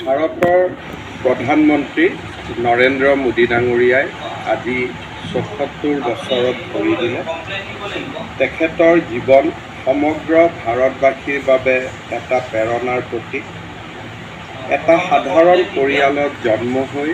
ভাৰতৰ প্ৰধানমন্ত্ৰী নৰেন্দ্ৰ মোদী ডাঙৰীয়াই আজি ৭৪ বছৰত ভৰি দিলে। তেখেতৰ জীৱন সমগ্ৰ ভাৰতবাসীৰ বাবে এটা প্ৰেৰণাৰ প্ৰতীক। এটা সাধাৰণ পৰিয়ালত জন্ম হৈ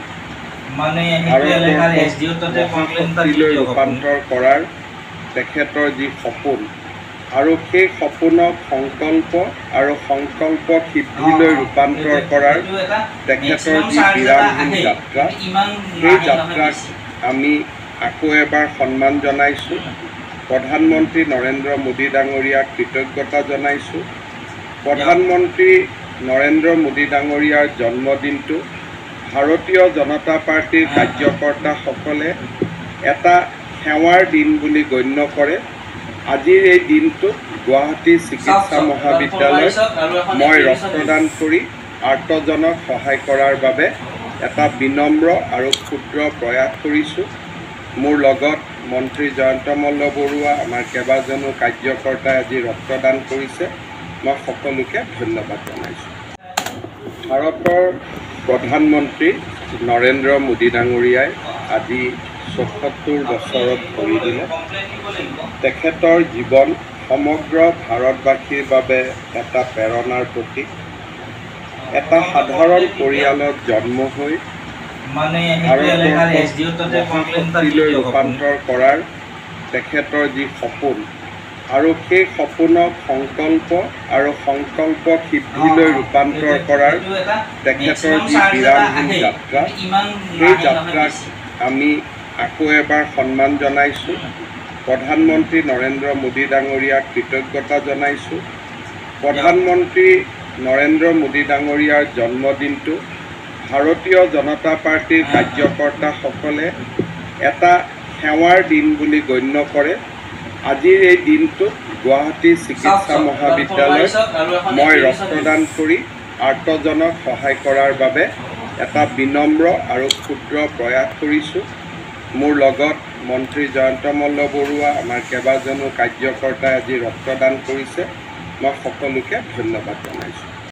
ভাৰতবৰ্ষক মহাশক্তিলৈ ৰূপান্তৰ কৰাৰ তেখেতৰ যি সপোন আৰু সেই সপোনক সংকল্প আৰু সংকল্প সিদ্ধিলৈ ৰূপান্তৰ কৰাৰ তেখেতৰ যি বিৰামহীন যাত্ৰা, সেই যাত্ৰাক আমি আকৌ এবাৰ সন্মান জনাইছোঁ। প্ৰধানমন্ত্ৰী নৰেন্দ্ৰ মোদী ডাঙৰীয়াক কৃতজ্ঞতা জনাইছোঁ। প্ৰধানমন্ত্ৰী নৰেন্দ্ৰ মোদী ডাঙৰীয়াৰ জন্মদিনটো ভাৰতীয় জনতা পাৰ্টীৰ কাৰ্যকৰ্তাসকলে এটা সেৱাৰ দিন বুলি গণ্য কৰে। আজিৰ এই দিনটোত গুৱাহাটী চিকিৎসা মহাবিদ্যালয়ত মই ৰক্তদান কৰি আৰ্তজনক সহায় কৰাৰ বাবে এটা বিনম্ৰ আৰু ক্ষুদ্ৰ প্ৰয়াস কৰিছোঁ। মোৰ লগত মন্ত্ৰী জয়ন্ত মল্ল বৰুৱা, আমাৰ কেইবাজনো কাৰ্যকৰ্তাই আজি ৰক্তদান কৰিছে। মই সকলোকে ধন্যবাদ জনাইছোঁ। ভাৰতৰ প্ৰধানমন্ত্ৰী নৰেন্দ্ৰ মোদী ডাঙৰীয়াই আজি ৭৪ বছৰত ভৰি দিলে। তেখেতৰ জীৱন সমগ্ৰ ভাৰতবাসীৰ বাবে এটা প্ৰেৰণাৰ প্ৰতীক। এটা সাধাৰণ পৰিয়ালত জন্ম হৈ ভাৰতবৰ্ষক মহাশক্তিলৈ ৰূপান্তৰ কৰাৰ তেখেতৰ যি সপোন আৰু সেই সপোনক সংকল্প আৰু সংকল্প সিদ্ধিলৈ ৰূপান্তৰ কৰাৰ তেখেতৰ যি বিৰামহীন যাত্ৰা, সেই যাত্ৰাক আমি আকৌ এবাৰ সন্মান জনাইছোঁ। প্ৰধানমন্ত্ৰী নৰেন্দ্ৰ মোদী ডাঙৰীয়াক কৃতজ্ঞতা জনাইছোঁ। প্ৰধানমন্ত্ৰী নৰেন্দ্ৰ মোদী ডাঙৰীয়াৰ জন্মদিনটো ভাৰতীয় জনতা পাৰ্টীৰ কাৰ্যকৰ্তাসকলে এটা সেৱাৰ দিন বুলি গণ্য কৰে। আজিৰ এই দিনটোত গুৱাহাটী চিকিৎসা মহাবিদ্যালয়ত মই ৰক্তদান কৰি আৰ্তজনক সহায় কৰাৰ বাবে এটা বিনম্ৰ আৰু ক্ষুদ্ৰ প্ৰয়াস কৰিছোঁ। মোৰ লগত মন্ত্ৰী জয়ন্ত মল্ল বৰুৱা, আমাৰ কেইবাজনো কাৰ্যকৰ্তাই আজি ৰক্তদান কৰিছে। মই সকলোকে ধন্যবাদ জনাইছোঁ।